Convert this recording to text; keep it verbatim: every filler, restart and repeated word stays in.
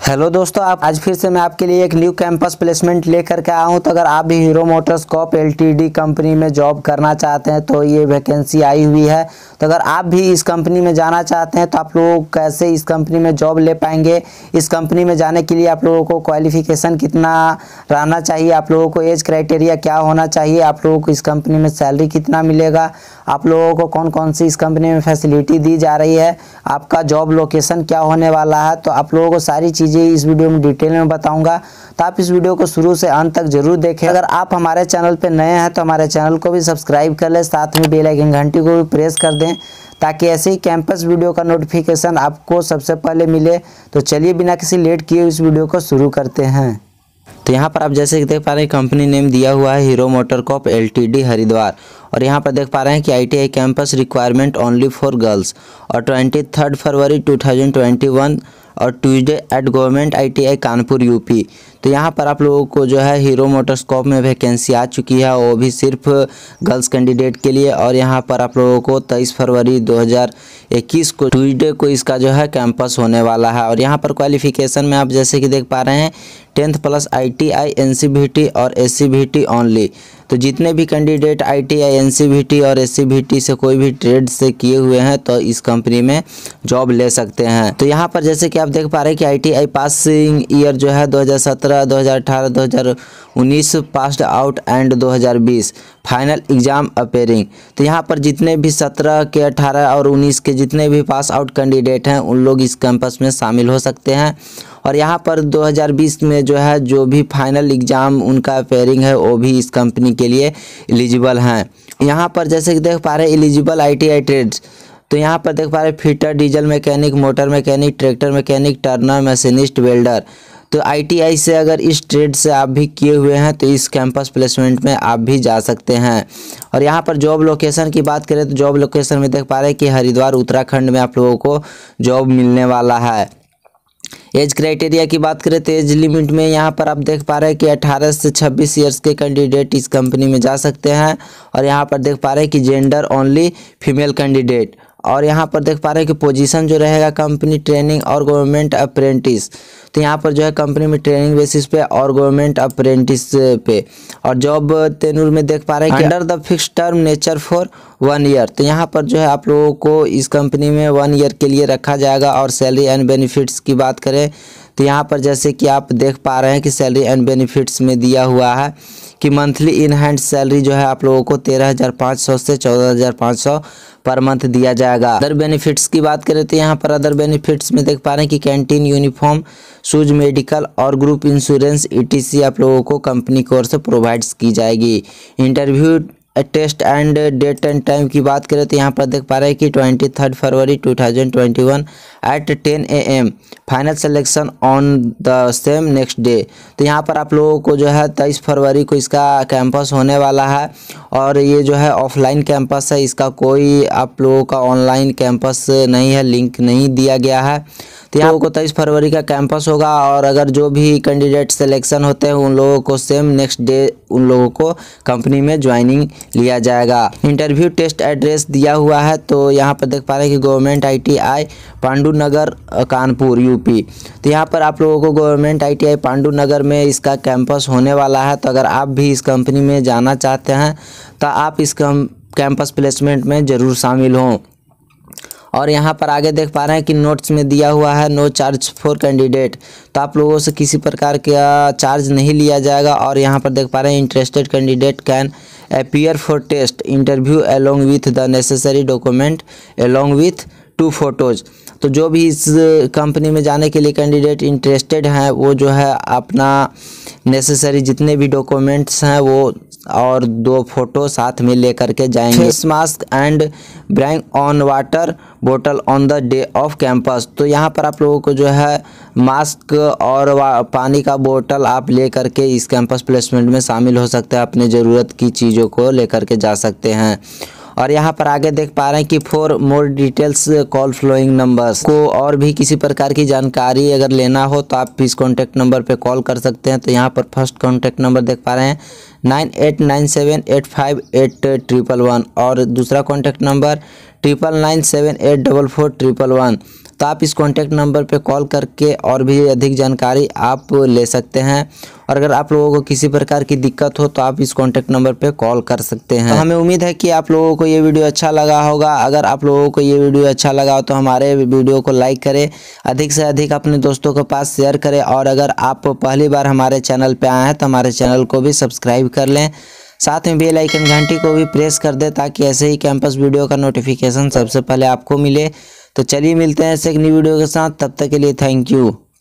Hello दोस्तों, आप आज फिर से मैं आपके लिए एक न्यू कैंपस प्लेसमेंट लेकर के आया हूं। तो अगर आप भी हीरो मोटर्सकॉप एलटीडी कंपनी में जॉब करना चाहते हैं तो ये वैकेंसी आई हुई है। तो अगर आप भी इस कंपनी में जाना चाहते हैं तो आप लोग कैसे इस कंपनी में जॉब ले पाएंगे, इस कंपनी में जाने के लिए आप लोगों को क्वालिफिकेशन कितना रहना चाहिए, आप लोगों को एज क्राइटेरिया क्या होना चाहिए, आप लोगों को इस कंपनी में सैलरी कितना मिलेगा, आप लोगों को कौन कौन सी इस कंपनी में फैसिलिटी दी जा रही है, आपका जॉब लोकेशन क्या होने वाला है, तो आप लोगों को सारी चीज़ें इस वीडियो में डिटेल में बताऊंगा। तो आप इस वीडियो को शुरू से अंत तक जरूर देखें। अगर आप हमारे चैनल पे नए हैं तो हमारे चैनल को भी सब्सक्राइब कर लें, साथ में बेल आइकन घंटी को भी प्रेस कर दें ताकि ऐसे ही कैंपस वीडियो का नोटिफिकेशन आपको सबसे पहले मिले। तो चलिए बिना किसी लेट किए इस वीडियो को शुरू करते हैं। तो यहाँ पर आप जैसे कि देख पा रहे हैं कंपनी नेम दिया हुआ है हीरो मोटरकॉप एलटीडी हरिद्वार, और यहाँ पर देख पा रहे हैं कि ITI campus requirement only for girls, और twenty third February two thousand twenty one और Tuesday at government ITI Kanpur UP. तो यहाँ पर आप लोगों को जो है हीरो मोटरस्कॉप में वैकेंसी आ चुकी है, वो भी सिर्फ गर्ल्स कैंडिडेट के लिए। और यहाँ पर आप लोगों को तेईस फरवरी दो हज़ार इक्कीस को ट्यूसडे को इसका जो है कैंपस होने वाला है। और यहाँ पर क्वालिफिकेशन में आप जैसे कि देख पा रहे हैं टेंथ प्लस आईटीआई एनसीवीटी और एससीवीटी ओनली। तो जितने भी कैंडिडेट आईटीआई एनसीवीटी और एससीवीटी से कोई भी ट्रेड से किए हुए हैं तो इस कंपनी में जॉब ले सकते हैं। तो यहाँ पर जैसे कि आप देख पा रहे हैं कि आईटीआई पासिंग ईयर जो है दो हज़ार सत्रह, दो हज़ार अठारह, दो हज़ार उन्नीस पास्ड आउट एंड दो हज़ार बीस फाइनल एग्जाम अपेयरिंग। तो यहाँ पर जितने भी सत्रह के, अठारह और उन्नीस के जितने भी पास आउट कैंडिडेट हैं उन लोग इस कैंपस में शामिल हो सकते हैं। और यहाँ पर दो हज़ार बीस में जो है जो भी फाइनल एग्ज़ाम उनका अपेयरिंग है वो भी इस कंपनी के लिए एलिजिबल हैं। यहाँ पर जैसे कि देख पा रहे हैं एलिजिबल आईटीआई ट्रेड्स, तो यहाँ पर देख पा रहे हैं fitter, diesel mechanic, motor mechanic, tractor mechanic, turner, machinist, welder. तो आईटीआई से अगर इस ट्रेड से आप भी किए हुए हैं तो इस कैंपस प्लेसमेंट में आप भी जा सकते हैं। और यहाँ पर जॉब लोकेशन की बात करें तो जॉब लोकेशन में देख पा रहे हैं कि हरिद्वार उत्तराखंड में आप लोगों को जॉब मिलने वाला है। एज क्राइटेरिया की बात करें तो एज लिमिट में यहाँ पर आप देख पा रहे हैं कि अठारह से छब्बीस ईयर्स के कैंडिडेट इस कंपनी में जा सकते हैं। और यहाँ पर देख पा रहे हैं कि जेंडर ओनली फीमेल कैंडिडेट। और यहाँ पर देख पा रहे हैं कि पोजीशन जो रहेगा कंपनी ट्रेनिंग और गवर्नमेंट अप्रेंटिस। तो यहाँ पर जो है कंपनी में ट्रेनिंग बेसिस पे और गवर्नमेंट अप्रेंटिस पे। और जॉब तेनूर में देख पा रहे हैं कि under the fix term nature for one year. तो यहाँ पर जो है आप लोगों को इस कंपनी में वन ईयर के लिए रखा जाएगा। और सैलरी एंड बेनिफिट्स की बात करें तो यहाँ पर जैसे कि आप देख पा रहे हैं कि सैलरी एंड बेनिफिट्स में दिया हुआ है कि मंथली इन हैंड सैलरी जो है आप लोगों को तेरह हज़ार पाँच सौ से चौदह हज़ार पाँच सौ पर मंथ दिया जाएगा। अदर बेनिफिट्स की बात करें तो यहाँ पर अदर बेनिफिट्स में देख पा रहे हैं कि कैंटीन, यूनिफॉर्म, शूज, मेडिकल और ग्रुप इंश्योरेंस ईटीसी आप लोगों को कंपनी की ओर से प्रोवाइड्स की जाएगी। Interview test and date and time की बात करें तो यहाँ पर देख पा रहे हैं कि twenty third February two thousand twenty one at ten A M final selection on the same next day. तो यहाँ पर आप लोगों को जो है तेईस फरवरी को इसका कैंपस होने वाला है। और ये जो है ऑफलाइन कैंपस है, इसका कोई आप लोगों का ऑनलाइन कैंपस नहीं है, लिंक नहीं दिया गया है। तो यहाँ को तेईस फरवरी का कैंपस होगा। और अगर जो भी कैंडिडेट सिलेक्शन होते हैं उन लोगों को सेम नेक्स्ट डे उन लोगों को कंपनी में ज्वाइनिंग लिया जाएगा। इंटरव्यू टेस्ट एड्रेस दिया हुआ है, तो यहाँ पर देख पा रहे हैं कि government ITI Pandu Nagar Kanpur UP. तो यहाँ पर आप लोगों को गवर्नमेंट आईटीआई पांडु नगर में इसका कैंपस होने वाला है। तो अगर आप भी इस कंपनी में जाना चाहते हैं तो आप इस कैंपस प्लेसमेंट में ज़रूर शामिल हों। और यहाँ पर आगे देख पा रहे हैं कि नोट्स में दिया हुआ है नो चार्ज फॉर कैंडिडेट। तो आप लोगों से किसी प्रकार का चार्ज नहीं लिया जाएगा। और यहाँ पर देख पा रहे हैं interested candidate can appear for test interview along with the necessary document along with two photos. तो जो भी इस कंपनी में जाने के लिए कैंडिडेट इंटरेस्टेड हैं वो जो है अपना नेसेसरी जितने भी डॉक्यूमेंट्स हैं वो और दो फोटो साथ में लेकर के जाएंगे। Face mask and bring on water बोतल on the day of campus. तो यहाँ पर आप लोगों को जो है मास्क और पानी का बोतल आप ले करके इस कैंपस प्लेसमेंट में शामिल हो सकते हैं, अपने ज़रूरत की चीज़ों को लेकर के जा सकते हैं। और यहाँ पर आगे देख पा रहे हैं कि for more details call following numbers को, और भी किसी प्रकार की जानकारी अगर लेना हो तो आप इस कॉन्टैक्ट नंबर पे कॉल कर सकते हैं। तो यहाँ पर फर्स्ट कॉन्टैक्ट नंबर देख पा रहे हैं nine eight nine seven eight five eight triple one, और दूसरा contact number triple nine seven eight double four triple one. तो आप इस कॉन्टैक्ट नंबर पे कॉल करके और भी अधिक जानकारी आप ले सकते हैं। और अगर आप लोगों को किसी प्रकार की दिक्कत हो तो आप इस कॉन्टैक्ट नंबर पे कॉल कर सकते हैं। तो हमें उम्मीद है कि आप लोगों को ये वीडियो अच्छा लगा होगा। अगर आप लोगों को ये वीडियो अच्छा लगा हो तो हमारे वीडियो को लाइक करें, अधिक से अधिक अपने दोस्तों के पास शेयर करें। और अगर आप पहली बार हमारे चैनल पे आए हैं तो हमारे चैनल को भी सब्सक्राइब कर लें, साथ में बेल आइकन घंटी को भी प्रेस कर दें ताकि ऐसे ही कैंपस वीडियो का नोटिफिकेशन सबसे पहले आपको मिले। तो चलिए मिलते हैं ऐसे एक नई वीडियो के साथ, तब तक के लिए थैंक यू।